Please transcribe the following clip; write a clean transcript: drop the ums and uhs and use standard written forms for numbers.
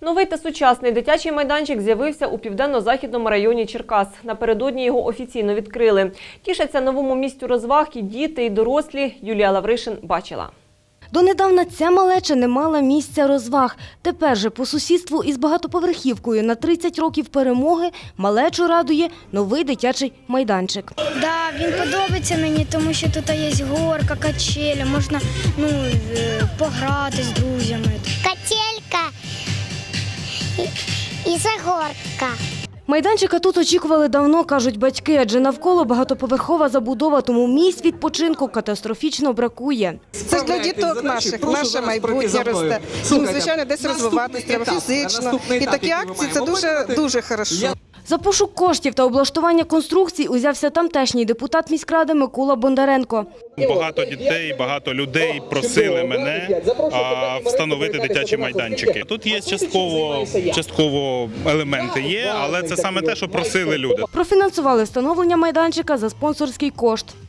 Новий та сучасний дитячий майданчик з'явився у південно-західному районі Черкас. Напередодні його офіційно відкрили. Тішаться новому місцю розваг і діти, і дорослі. Юлія Лавришин бачила. Донедавна ця малеча не мала місця розваг. Тепер же по сусідству із багатоповерхівкою на 30 років перемоги малечу радує новий дитячий майданчик. Да, він подобається мені, тому що тут є горка, качеля, можна пограти з друзями. Котелька і загорка. Майданчика тут очікували давно, кажуть батьки, адже навколо багатоповерхова забудова, тому місць відпочинку катастрофічно бракує. Це ж для діток наших, наше майбутнє росте. Їм, звичайно, десь розвиватися треба фізично. І такі акції – це дуже хорошо. За пошук коштів та облаштування конструкцій узявся тамтешній депутат міськради Микола Бондаренко. Багато дітей, багато людей просили мене встановити дитячі майданчики. Тут є частково елементи, але це саме те, що просили люди. Профінансували встановлення майданчика за спонсорський кошт.